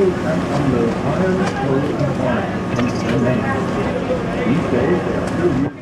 and on the highest code compliance. These days, they are still used